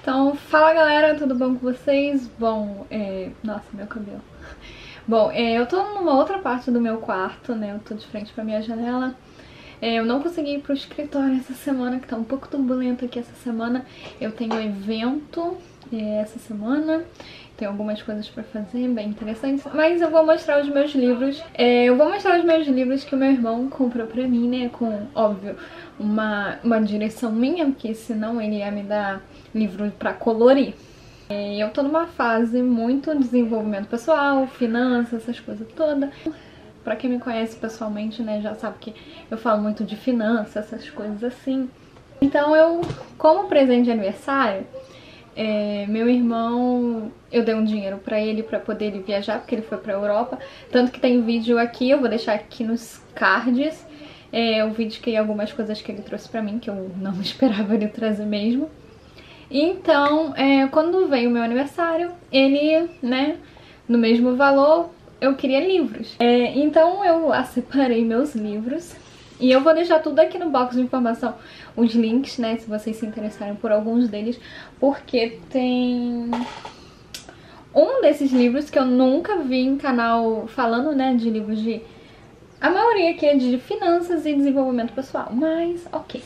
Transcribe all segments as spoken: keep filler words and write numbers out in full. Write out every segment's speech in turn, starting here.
Então, fala galera, tudo bom com vocês? Bom, é... nossa, meu cabelo. Bom, é, eu tô numa outra parte do meu quarto, né? Eu tô de frente pra minha janela. É, eu não consegui ir pro escritório essa semana, que tá um pouco turbulento aqui essa semana. Eu tenho um evento é, essa semana. Tem algumas coisas pra fazer, bem interessantes. Mas eu vou mostrar os meus livros. É, eu vou mostrar os meus livros que o meu irmão comprou pra mim, né? Com, óbvio, uma, uma direção minha, porque senão ele ia me dar livro pra colorir. É, eu tô numa fase muito desenvolvimento pessoal, finanças, essas coisas todas. Pra quem me conhece pessoalmente, né, já sabe que eu falo muito de finanças, essas coisas assim. Então eu, como presente de aniversário, É, meu irmão, eu dei um dinheiro pra ele pra poder ele viajar, porque ele foi pra Europa. Tanto que tem vídeo aqui, eu vou deixar aqui nos cards. É, o vídeo que algumas coisas que ele trouxe pra mim, que eu não esperava ele trazer mesmo. Então, é, quando veio o meu aniversário, ele, né, no mesmo valor, eu queria livros. É, então eu separei meus livros. E eu vou deixar tudo aqui no box de informação, os links, né, se vocês se interessarem por alguns deles, porque tem um desses livros que eu nunca vi em canal falando, né, de livros de... A maioria aqui é de finanças e desenvolvimento pessoal, mas ok.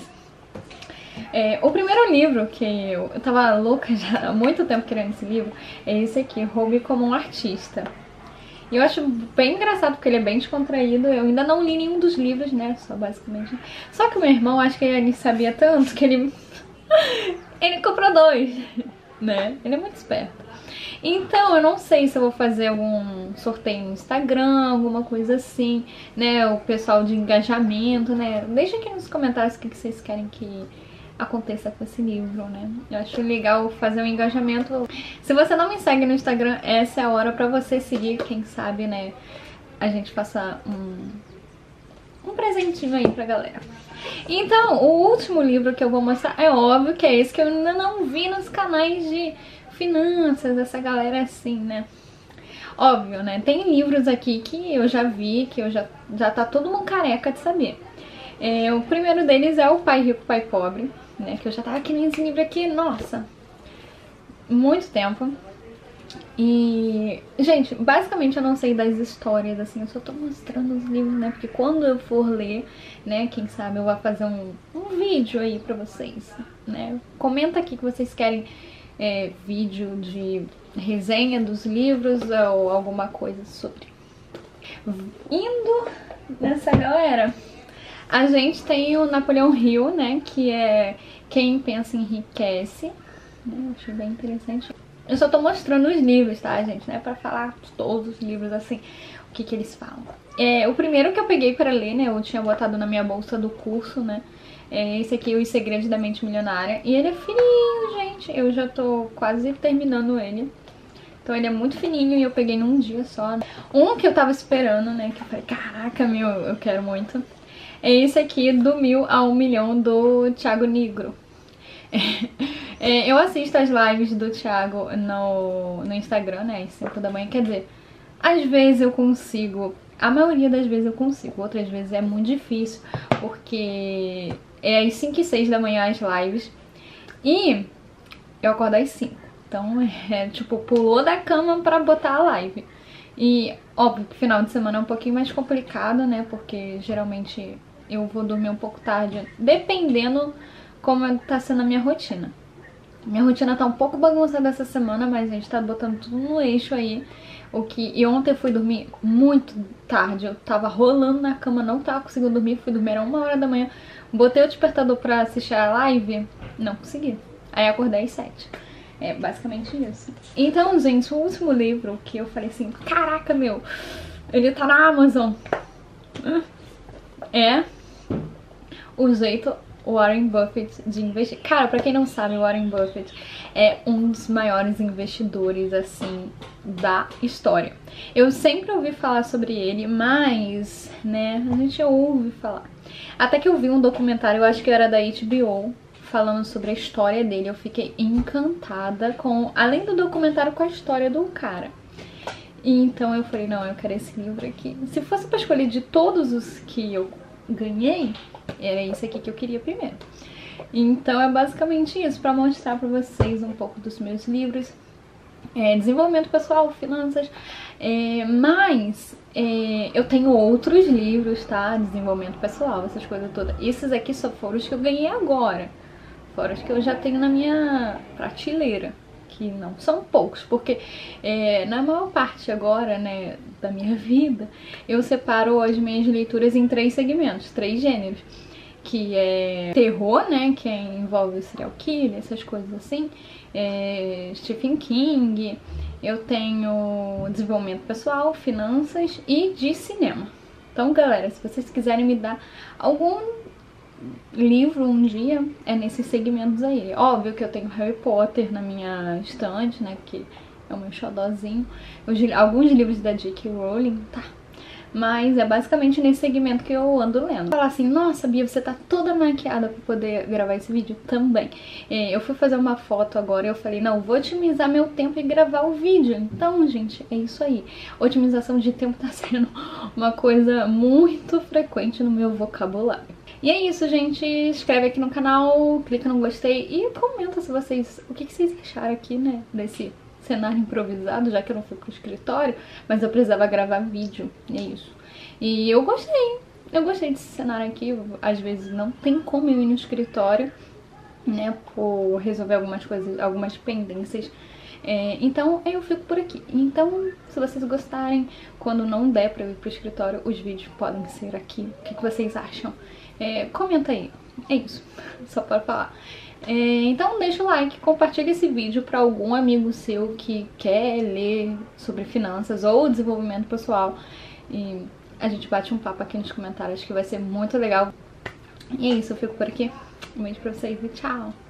É, o primeiro livro que eu, eu tava louca já há muito tempo querendo esse livro, é esse aqui, Roube como um Artista. E eu acho bem engraçado porque ele é bem descontraído. Eu ainda não li nenhum dos livros, né? Só basicamente. Só que o meu irmão, acho que ele sabia tanto que ele... ele comprou dois, né? Ele é muito esperto. Então, eu não sei se eu vou fazer algum sorteio no Instagram, alguma coisa assim, né? O pessoal de engajamento, né? Deixa aqui nos comentários o que vocês querem que aconteça com esse livro, né? Eu acho legal fazer um engajamento. Se você não me segue no Instagram, essa é a hora pra você seguir, quem sabe, né, a gente faça um, um presentinho aí pra galera. Então, o último livro que eu vou mostrar, é óbvio que é esse que eu ainda não vi nos canais de finanças, essa galera assim, né? Óbvio, né? Tem livros aqui que eu já vi, que eu já, já tá todo mundo careca de saber. É, o primeiro deles é o Pai Rico, Pai Pobre, né, que eu já tava querendo esse livro aqui, nossa, muito tempo. E, gente, basicamente eu não sei das histórias, assim, eu só tô mostrando os livros, né, porque quando eu for ler, né, quem sabe eu vou fazer um, um vídeo aí pra vocês, né. Comenta aqui que vocês querem é, vídeo de resenha dos livros ou alguma coisa sobre. Indo nessa galera, a gente tem o Napoleão Hill, né, que é Quem Pensa Enriquece, né, eu achei bem interessante. Eu só tô mostrando os livros, tá, gente, né, pra falar todos os livros, assim, o que que eles falam. É, o primeiro que eu peguei pra ler, né, eu tinha botado na minha bolsa do curso, né, é esse aqui, Os Segredos da Mente Milionária, e ele é fininho, gente, eu já tô quase terminando ele. Então ele é muito fininho e eu peguei num dia só. Um que eu tava esperando, né, que eu falei, caraca, meu, eu quero muito. É esse aqui, do mil ao um milhão, do Thiago Nigro. É, eu assisto as lives do Thiago no, no Instagram, né, às cinco da manhã, quer dizer, às vezes eu consigo, a maioria das vezes eu consigo, outras vezes é muito difícil, porque é às cinco e seis da manhã as lives, e eu acordo às cinco, então é tipo, pulou da cama pra botar a live. E óbvio que final de semana é um pouquinho mais complicado, né, porque geralmente eu vou dormir um pouco tarde, dependendo como tá sendo a minha rotina. Minha rotina tá um pouco bagunçada essa semana, mas a gente tá botando tudo no eixo aí. O que... E ontem eu fui dormir muito tarde, eu tava rolando na cama, não tava conseguindo dormir, fui dormir a uma hora da manhã. Botei o despertador pra assistir a live, não consegui. Aí acordei às sete. É basicamente isso. Então, gente, o último livro que eu falei assim, caraca, meu, ele tá na Amazon, é O Jeito Warren Buffett de Investir. Cara, pra quem não sabe, o Warren Buffett é um dos maiores investidores, assim, da história. Eu sempre ouvi falar sobre ele, mas, né, a gente ouve falar. Até que eu vi um documentário, eu acho que era da H B O, falando sobre a história dele. Eu fiquei encantada com, além do documentário, com a história do cara. E então eu falei, não, eu quero esse livro aqui. Se fosse pra escolher de todos os que eu ganhei, era esse aqui que eu queria primeiro. Então é basicamente isso, para mostrar para vocês um pouco dos meus livros. É, desenvolvimento pessoal, finanças, é, mas é, eu tenho outros livros, tá? Desenvolvimento pessoal, essas coisas todas. Esses aqui só foram os que eu ganhei agora, fora os que eu já tenho na minha prateleira, que não são poucos, porque é, na maior parte agora, né, da minha vida, eu separo as minhas leituras em três segmentos, três gêneros. Que é terror, né, que envolve o serial killer, essas coisas assim, é Stephen King, eu tenho desenvolvimento pessoal, finanças e de cinema. Então, galera, se vocês quiserem me dar algum livro um dia, é nesses segmentos aí. Óbvio que eu tenho Harry Potter na minha estante, né, que é o meu xodózinho, alguns livros da J K Rowling, tá? Mas é basicamente nesse segmento que eu ando lendo. Falar assim, nossa, Bia, você tá toda maquiada pra poder gravar esse vídeo? Também. É, eu fui fazer uma foto agora e eu falei, não, vou otimizar meu tempo e gravar o vídeo. Então, gente, é isso aí. Otimização de tempo tá sendo uma coisa muito frequente no meu vocabulário. E é isso, gente. Inscreve aqui no canal, clica no gostei e comenta se vocês, o que, que vocês acharam aqui, né, desse cenário improvisado, já que eu não fui pro escritório, mas eu precisava gravar vídeo, e é isso. E eu gostei, eu gostei desse cenário aqui, às vezes não tem como eu ir no escritório, né, por resolver algumas coisas, algumas pendências, é, então eu fico por aqui. Então, se vocês gostarem, quando não der pra eu ir pro escritório, os vídeos podem ser aqui. O que, que vocês acham? É, comenta aí, é isso, só para falar. É, então deixa o like, compartilha esse vídeo para algum amigo seu que quer ler sobre finanças ou desenvolvimento pessoal. E a gente bate um papo aqui nos comentários que vai ser muito legal. E é isso, eu fico por aqui. Um beijo pra vocês e tchau!